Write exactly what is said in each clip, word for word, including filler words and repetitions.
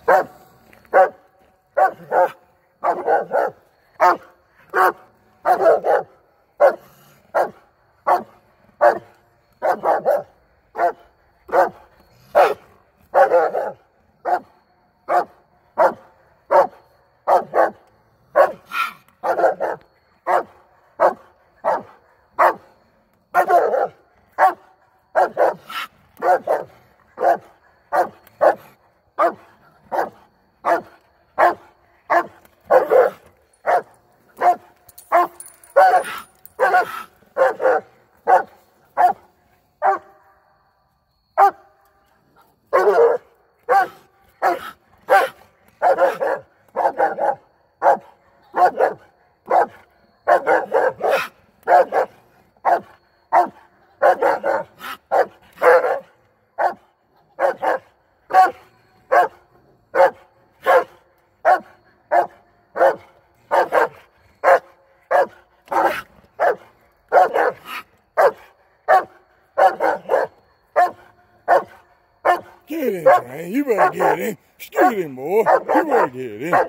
Get him, man. You better get him. Scoot him, boy. You better get him.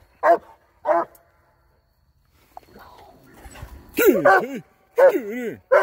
Get him, T. Scoot him.